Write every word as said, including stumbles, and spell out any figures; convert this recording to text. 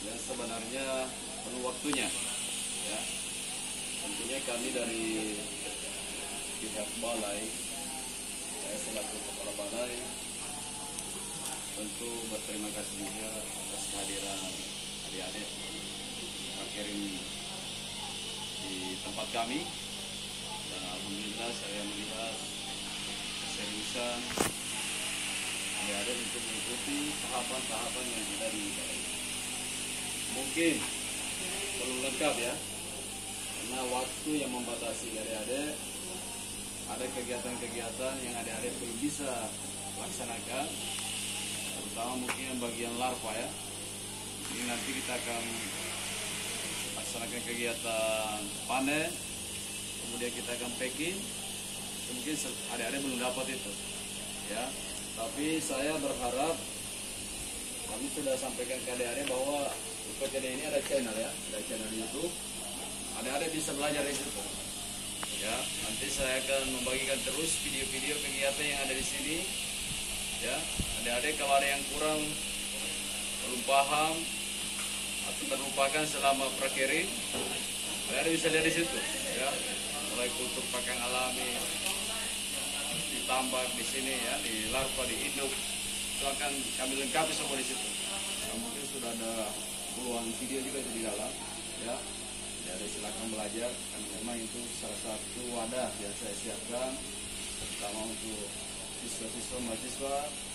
yang sebenarnya perlu waktunya. Ya, tentunya kami dari pihak balai, saya selaku kepala balai, tentu berterima kasih juga atas kehadiran adik-adik Prakerin di tempat kami. Dan alhamdulillah saya melihat keseriusan adik-adik untuk mengikuti tahapan-tahapan yang ada di balai. Mungkin perlu lengkap ya, karena waktu yang membatasi adik-adik. Ada kegiatan-kegiatan yang adik-adik belum bisa laksanakan, terutama mungkin yang bagian larva ya. Ini nanti kita akan laksanakan kegiatan panen, kemudian kita akan packing. Mungkin adik-adik belum dapat itu ya, tapi saya berharap, kami sudah sampaikan ke adik-adik bahwa U P T D ini ada channel ya, ada channel YouTube. Adik-adik bisa belajar di situ. Ya, nanti saya akan membagikan terus video-video kegiatan yang ada di sini. Ya, adik-adik kalau ada yang kurang, belum paham atau terlupakan selama prakerin, adik-adik bisa lihat di situ. Ya, mulai kultur pakan alami, ditambah di sini ya, di larva, di induk, itu akan kami lengkapi semua di situ. Nah, mungkin sudah ada puluhan video juga di dalam. Ya. Jadi silakan belajar, karena memang itu salah satu wadah yang saya siapkan, terutama untuk siswa-siswa mahasiswa